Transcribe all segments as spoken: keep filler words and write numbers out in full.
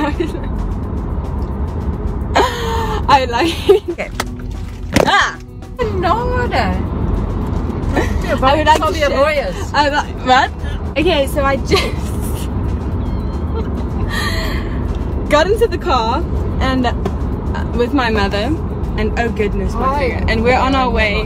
I like. Okay. Ah. No, that. I would like to share. I like what? Okay, so I just got into the car and uh, with my mother, and oh goodness, my finger. And we're on our way.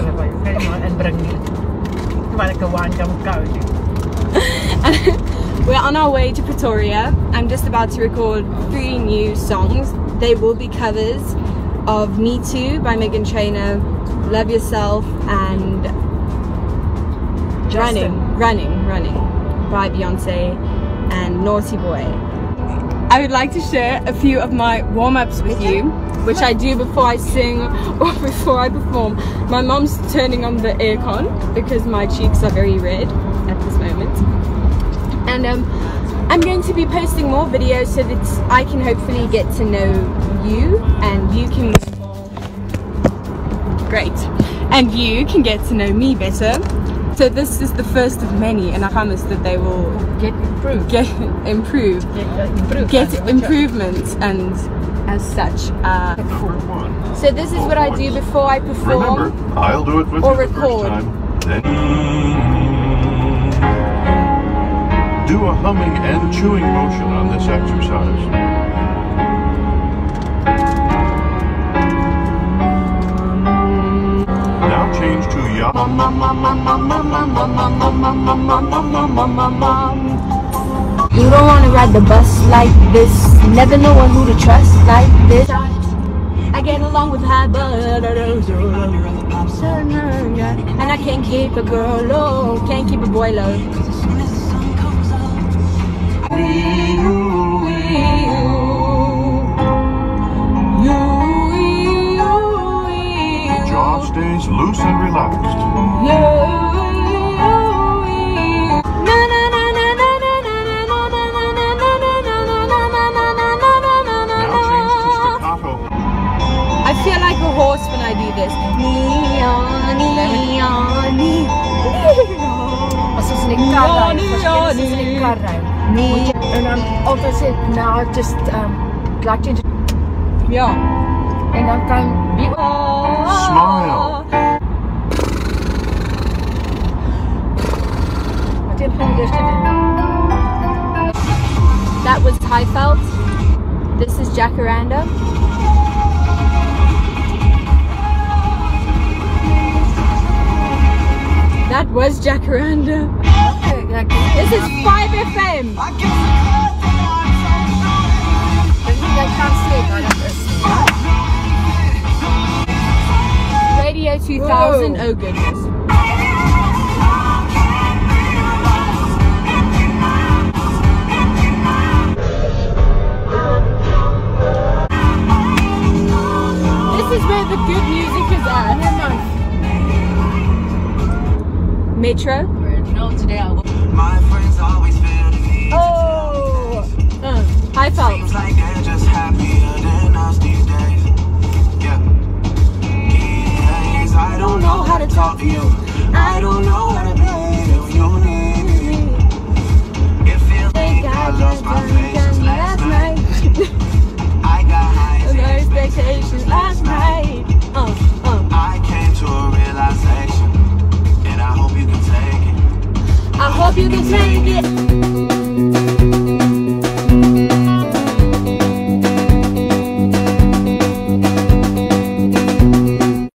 We're on our way to Pretoria. I'm just about to record three new songs. They will be covers of Me Too by Meghan Trainor, Love Yourself, and Justin. Running, Running, Running by Beyonce and Naughty Boy. I would like to share a few of my warm-ups with you, which I do before I sing or before I perform. My mom's turning on the aircon because my cheeks are very red at this moment. And um, I'm going to be posting more videos so that I can hopefully get to know you, and you can great and you can get to know me better. So this is the first of many, and I promise that they will get improved, get improved, get, uh, improve, get improvements, and as such. Uh, so this is what I do before I perform. Remember, I'll do it with or you the record. First time. Then do a humming and chewing motion on this exercise. Now change to ya. You don't want to ride the bus like this. Never know who to trust like this. I get along with high blood, and I can't keep a girl low, can't keep a boy low. Jaw stays loose and relaxed. I feel like a horse when I do this. As ons in die kar ry, as ons in die kar ry. En dan altyd sê, nou just um, like to ja. En dan kan wie Smile. Wat jy gaan eers doen? That was Highveld. This is Jacaranda. That was Jacaranda. This is five F M. Radio two thousand. Whoa. Oh goodness. This is where the good music is at. Metro. No, today I will. Oh, uh, Highveld.